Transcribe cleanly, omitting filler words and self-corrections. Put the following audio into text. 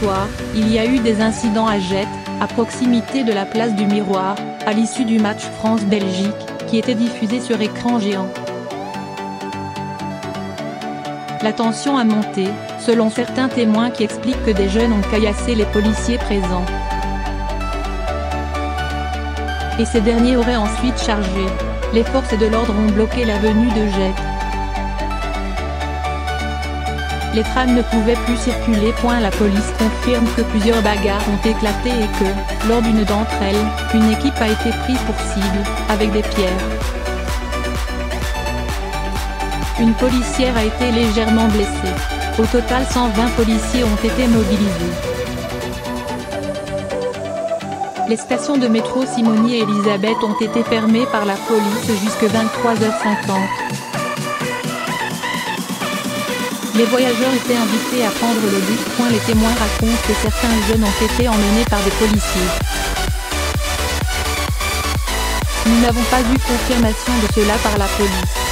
soir, il y a eu des incidents à Jette, à proximité de la place du Miroir, à l'issue du match France-Belgique, qui était diffusé sur écran géant. La tension a monté, selon certains témoins qui expliquent que des jeunes ont caillassé les policiers présents. Et ces derniers auraient ensuite chargé. Les forces de l'ordre ont bloqué l'avenue de Jette. Les trams ne pouvaient plus circuler. La police confirme que plusieurs bagarres ont éclaté et que, lors d'une d'entre elles, une équipe a été prise pour cible, avec des pierres. Une policière a été légèrement blessée. Au total 120 policiers ont été mobilisés. Les stations de métro Simoni et Elisabeth ont été fermées par la police jusqu'à 23h50. Les voyageurs étaient invités à prendre le bus. Les témoins racontent que certains jeunes ont été emmenés par des policiers. Nous n'avons pas eu confirmation de cela par la police.